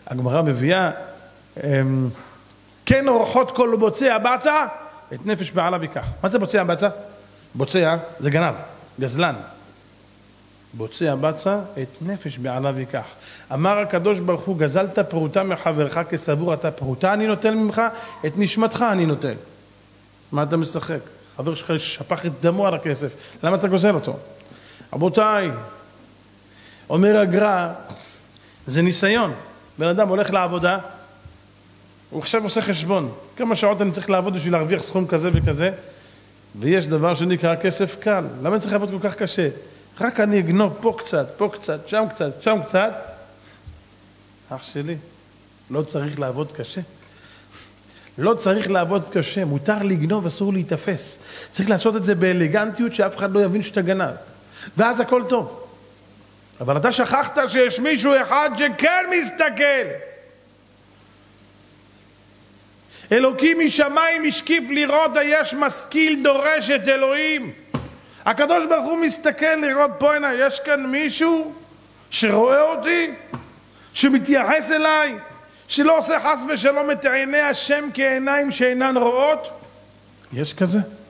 הגמרא מביאה, כן אורחות כל בוצע בצע, את נפש בעלה ויקח. מה זה בוצע בצע? בוצע זה גנב, גזלן. בוצע בצע, את נפש בעלה ויקח. אמר הקדוש ברוך הוא, גזלת פרוטה מחברך כסבור אתה פרוטה, אני נוטל ממך, את נשמתך אני נוטל. מה אתה משחק? חבר שלך שפך את דמו על הכסף, למה אתה גוזל אותו? רבותיי, אומר הגר"א, זה ניסיון. בן אדם הולך לעבודה, הוא עכשיו עושה חשבון, כמה שעות אני צריך לעבוד בשביל להרוויח סכום כזה וכזה, ויש דבר שנקרא כסף קל. למה אני צריך לעבוד כל כך קשה? רק אני אגנוב פה קצת, פה קצת, שם קצת, שם קצת. אח שלי, לא צריך לעבוד קשה. לא צריך לעבוד קשה, מותר לגנוב, אסור להתאפס. צריך לעשות את זה באלגנטיות שאף אחד לא יבין שאתה גנב. ואז הכל טוב. אבל אתה שכחת שיש מישהו אחד שכן מסתכל. אלוקים משמיים השקיף לראות היש משכיל דורש את אלוהים. הקדוש ברוך הוא מסתכל לראות פה הנה, יש כאן מישהו שרואה אותי, שמתייחס אליי, שלא עושה חס ושלום את עיני השם כעיניים שאינן רואות. יש כזה?